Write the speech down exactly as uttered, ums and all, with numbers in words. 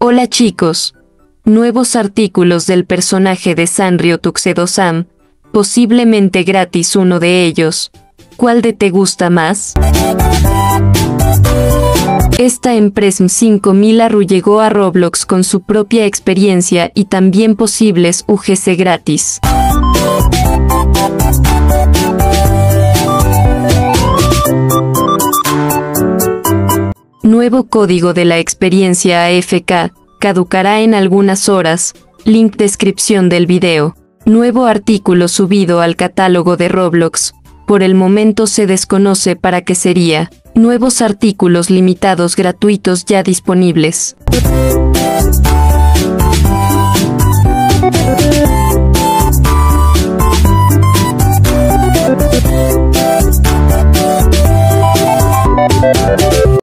Hola chicos. Nuevos artículos del personaje de Sanrio Tuxedo-san, posiblemente gratis uno de ellos. ¿Cuál de te gusta más? Esta empresa cinco mil Aru llegó a Roblox con su propia experiencia y también posibles U G C gratis. Nuevo código de la experiencia A F K, caducará en algunas horas, link descripción del video. Nuevo artículo subido al catálogo de Roblox, por el momento se desconoce para qué sería. Nuevos artículos limitados gratuitos ya disponibles.